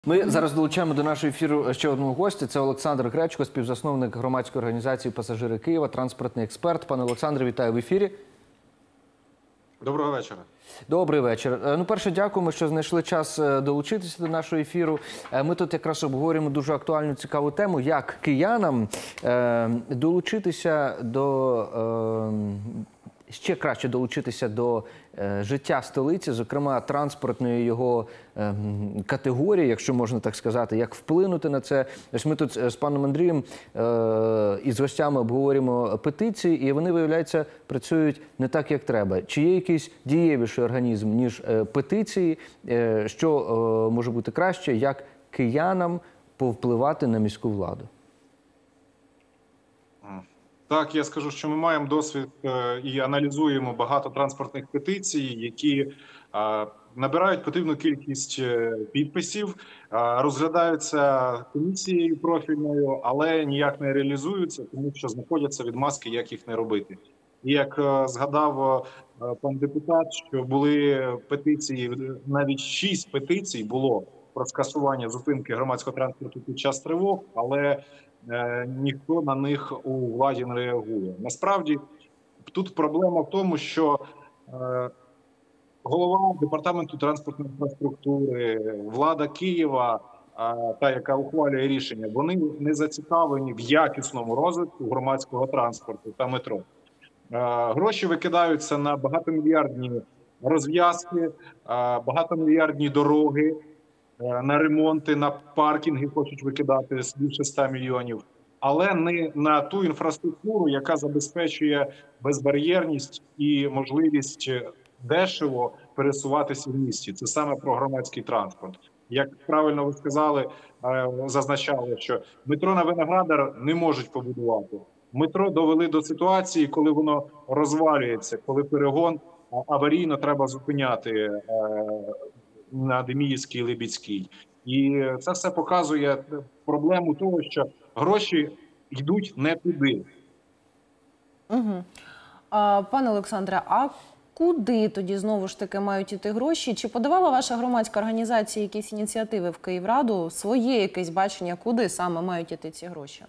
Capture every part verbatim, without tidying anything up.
Ми зараз долучаємо до нашого ефіру ще одного гостя. Це Олександр Гречко, співзасновник громадської організації «Пасажири Києва», транспортний експерт. Пане Олександре, вітаю в ефірі. Доброго вечора. Добрий вечір. Ну, перше, дякуємо, що знайшли час долучитися до нашого ефіру. Ми тут якраз обговорюємо дуже актуальну, цікаву тему, як киянам е, долучитися до... Е, ще краще долучитися до е, життя столиці, зокрема транспортної його е, категорії, якщо можна так сказати, як вплинути на це. Ось ми тут з паном Андрієм е, і з гостями обговорюємо петиції, і вони, виявляється, працюють не так, як треба. Чи є якийсь дієвіший організм, ніж е, петиції, е, що е, може бути краще, як киянам повпливати на міську владу? Так, я скажу, що ми маємо досвід і аналізуємо багато транспортних петицій, які набирають потрібну кількість підписів, розглядаються комісією профільною, але ніяк не реалізуються, тому що знаходяться відмазки, як їх не робити. І як згадав пан депутат, що були петиції, навіть шість петицій було про скасування зупинки громадського транспорту під час тривог, але ніхто на них у владі не реагує. Насправді, тут проблема в тому, що е, голова департаменту транспортної інфраструктури, влада Києва, е, та, яка ухвалює рішення, вони не зацікавлені в якісному розвитку громадського транспорту та метро. Е, гроші викидаються на багатомільярдні розв'язки, е, багатомільярдні дороги, на ремонти, на паркінги хочуть викидати більше ста мільйонів, але не на ту інфраструктуру, яка забезпечує безбар'єрність і можливість дешево пересуватися в місті. Це саме про громадський транспорт. Як правильно ви сказали, зазначали, що метро на Виноградар не можуть побудувати. Метро довели до ситуації, коли воно розвалюється, коли перегон аварійно треба зупиняти на Деміївській, Либідській. І це все показує проблему того, що гроші йдуть не туди. Угу. А, пане Олександре, а куди тоді знову ж таки мають іти гроші? Чи подавала ваша громадська організація якісь ініціативи в Київраду, своє якесь бачення, куди саме мають іти ці гроші?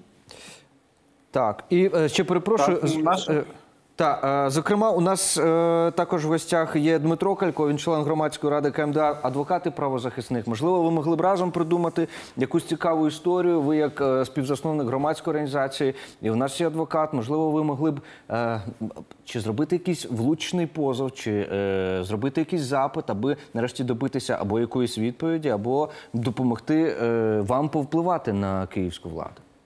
Так, і ще перепрошую... Так, наша... Так, зокрема, у нас е, також в гостях є Дмитро Калько, він член громадської ради КМДА, адвокат і правозахисник. Можливо, ви могли б разом придумати якусь цікаву історію, ви як е, співзасновник громадської організації, і у нас є адвокат, можливо, ви могли б е, чи зробити якийсь влучний позов, чи е, зробити якийсь запит, аби нарешті добитися або якоїсь відповіді, або допомогти е, вам повпливати на київську владу.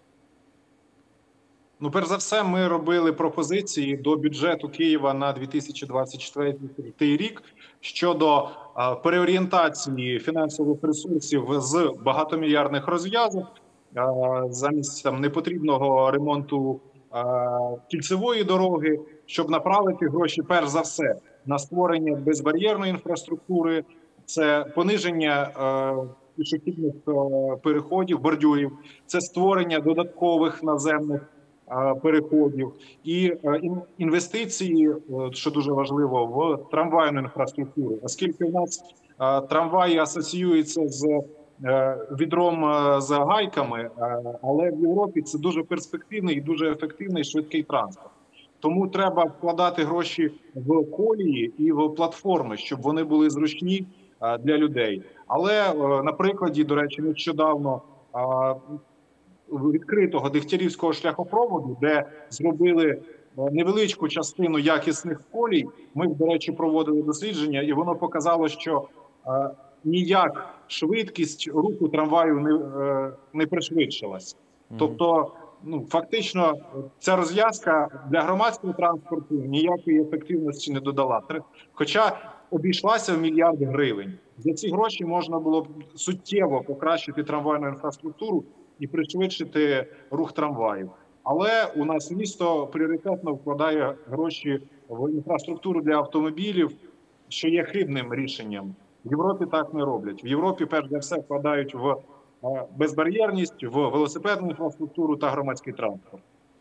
Ну, перш за все, ми робили пропозиції до бюджету Києва на дві тисячі двадцять четвертий рік щодо а, переорієнтації фінансових ресурсів з багатомільярдних розв'язок а, замість там непотрібного ремонту а, кільцевої дороги, щоб направити гроші перш за все на створення безбар'єрної інфраструктури, це пониження а, пішохідних а, переходів, бордюрів, це створення додаткових наземних переходів і інвестиції, що дуже важливо, в трамвайну інфраструктуру. Оскільки у нас трамваї асоціюються з відром з гайками, але в Європі це дуже перспективний і дуже ефективний швидкий транспорт. Тому треба вкладати гроші в колії і в платформи, щоб вони були зручні для людей. Але, на прикладі, до речі, нещодавно відкритого Дегтярівського шляхопроводу, де зробили невеличку частину якісних колій, ми, до речі, проводили дослідження, і воно показало, що е, ніяк швидкість руху трамваю не, е, не пришвидшилась. Mm-hmm. Тобто, ну, фактично, ця розв'язка для громадського транспорту ніякої ефективності не додала. Хоча обійшлася в мільярд гривень. За ці гроші можна було б суттєво покращити трамвайну інфраструктуру і пришвидшити рух трамваїв. Але у нас місто пріоритетно вкладає гроші в інфраструктуру для автомобілів, що є хибним рішенням. В Європі так не роблять. В Європі, перш за все, вкладають в безбар'єрність, в велосипедну інфраструктуру та громадський транспорт.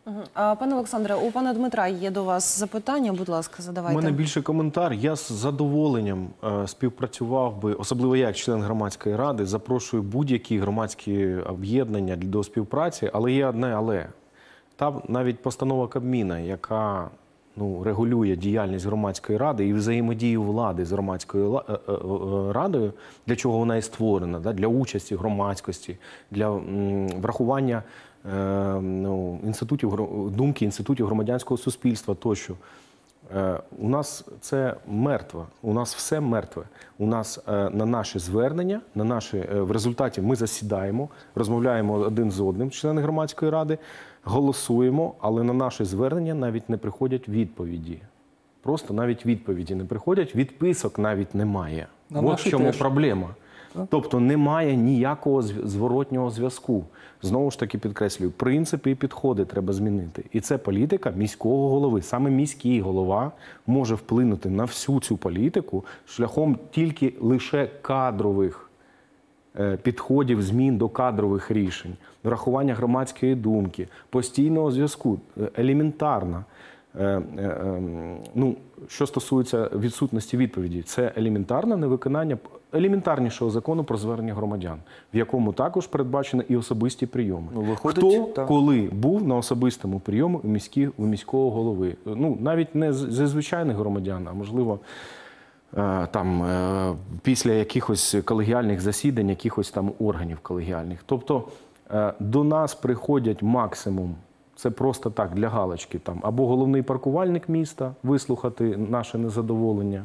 Мгм. А, пане Олександре, у пана Дмитра є до вас запитання. Будь ласка, У задавайте. мене більше коментар. Я з задоволенням е, співпрацював би, особливо я, як член громадської ради, запрошую будь-які громадські об'єднання до співпраці, але є одне але. Там навіть постанова Кабміна, яка ну, регулює діяльність громадської ради і взаємодію влади з громадською ла- е, е, е, радою, для чого вона і створена, да, для участі громадськості, для м, врахування е, ну, інститутів, гро- думки інститутів громадянського суспільства тощо. Е, У нас це мертво, у нас все мертве. У нас е, на наші звернення, на наші, е, в результаті ми засідаємо, розмовляємо один з одним, члени громадської ради, голосуємо, але на наші звернення навіть не приходять відповіді. Просто навіть відповіді не приходять, відписок навіть немає. На От наші в чому теж. проблема. Тобто немає ніякого зв- зворотнього зв'язку. Знову ж таки підкреслюю, принципи і підходи треба змінити. І це політика міського голови. Саме міський голова може вплинути на всю цю політику шляхом тільки лише кадрових е, підходів, змін до кадрових рішень, врахування громадської думки, постійного зв'язку, е, елементарно. Е, е, е, ну, що стосується відсутності відповіді, це елементарне невиконання елементарнішого закону про звернення громадян, в якому також передбачено і особисті прийоми. Ну, виходить, Хто так. коли був на особистому прийомі у, міські, у міського голови? Ну, навіть не з- зі звичайних громадян, а можливо, е, там, е, після якихось колегіальних засідань, якихось там органів колегіальних. Тобто е, до нас приходять максимум, це просто так, для галочки, там, або головний паркувальник міста вислухати наше незадоволення,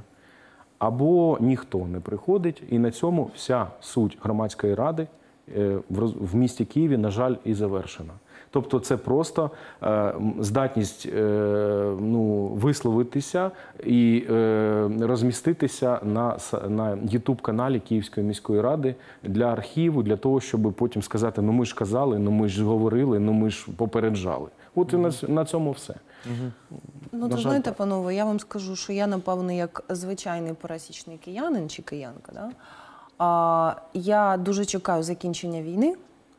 або ніхто не приходить, і на цьому вся суть громадської ради е, в роз- в місті Києві, на жаль, і завершена. Тобто це просто е, м, здатність е, ну, висловитися і е, розміститися на, с- на ютуб-каналі Київської міської ради для архіву, для того, щоб потім сказати, ну ми ж казали, ну ми ж говорили, ну ми ж попереджали. От і на, ц- на цьому все. Ну, На то жаль, знаєте, так. панове, я вам скажу, що я, напевно, як звичайний пересічний киянин чи киянка, да? а, я дуже чекаю закінчення війни,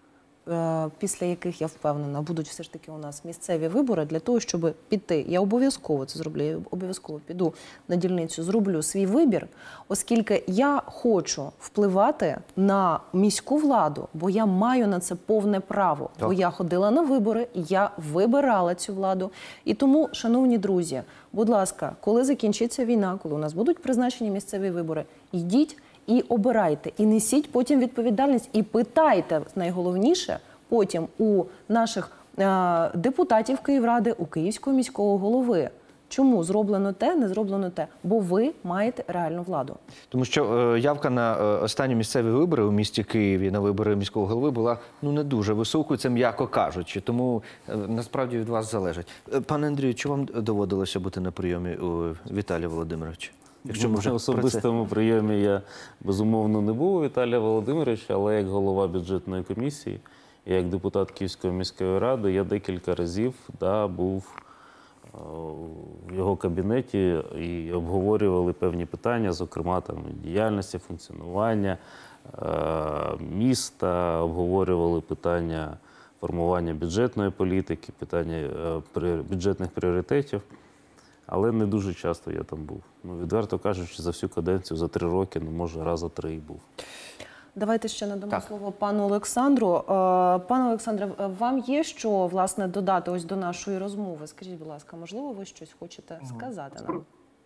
е, після яких, я впевнена, будуть все ж таки у нас місцеві вибори для того, щоб піти. Я обов'язково це зроблю, я обов'язково піду на дільницю, зроблю свій вибір, оскільки я хочу впливати на міську владу, бо я маю на це повне право. Так. Бо я ходила на вибори, і я вибирала цю владу. І тому, шановні друзі, будь ласка, коли закінчиться війна, коли у нас будуть призначені місцеві вибори, йдіть і обирайте, і несіть потім відповідальність, і питайте, найголовніше, потім у наших е, депутатів Київради, у Київського міського голови. Чому зроблено те, не зроблено те? Бо ви маєте реальну владу. Тому що е, явка на е, останні місцеві вибори у місті Києві, на вибори міського голови, була ну не дуже високою, це м'яко кажучи. Тому е, насправді від вас залежить. Е, Пане Андрію, чи вам доводилося бути на прийомі у Віталія Володимировича? Якщо ми вже на про це. особистому прийомі я, безумовно, не був у Віталія Володимировича, але як голова бюджетної комісії, і як депутат Київської міської ради, я декілька разів да, був е, в його кабінеті і обговорювали певні питання, зокрема там, діяльності, функціонування е, міста, обговорювали питання формування бюджетної політики, питання е, при- бюджетних пріоритетів. Але не дуже часто я там був. Ну, відверто кажучи, за всю каденцію, за три роки, ну, може, раза три і був. Давайте ще надамо Так. слово пану Олександру. Е, Пане Олександре, е, вам є що, власне, додати ось до нашої розмови? Скажіть, будь ласка, можливо, ви щось хочете сказати нам?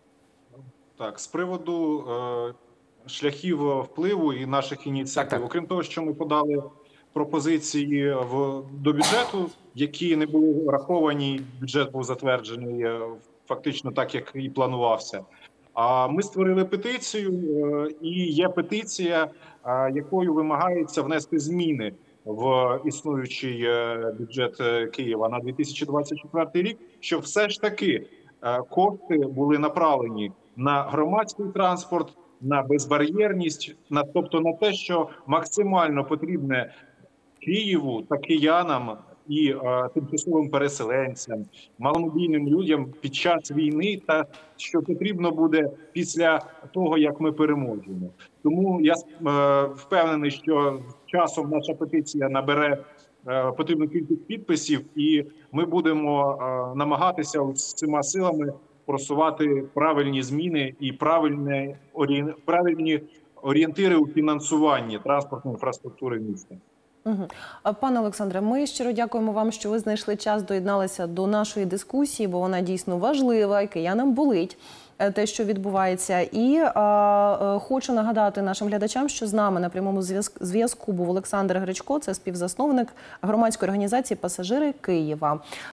Так, з приводу е, шляхів впливу і наших ініціатив, Так, так. окрім того, що ми подали пропозиції в, до бюджету, які не були враховані, бюджет був затверджений е, фактично так, як і планувався. А ми створили петицію, е, і є петиція, е, якою вимагається внести зміни в існуючий е, бюджет е, Києва на дві тисячі двадцять четвертий рік, щоб все ж таки е, кошти були направлені на громадський транспорт, на безбар'єрність, на тобто на те, що максимально потрібне Києву та киянам і е, тимчасовим переселенцям, маломобільним людям під час війни, та що потрібно буде після того, як ми переможемо. Тому я е, впевнений, що з часом наша петиція набере е, потрібну кількість підписів, і ми будемо е, намагатися з цими силами просувати правильні зміни і правильні, орієн... правильні орієнтири у фінансуванні транспортної інфраструктури міста. Угу. Пане Олександре, ми щиро дякуємо вам, що ви знайшли час, доєдналися до нашої дискусії, бо вона дійсно важлива, і киянам болить те, що відбувається. І а, а, хочу нагадати нашим глядачам, що з нами на прямому зв'язку був Олександр Гречко, це співзасновник громадської організації «Пасажири Києва».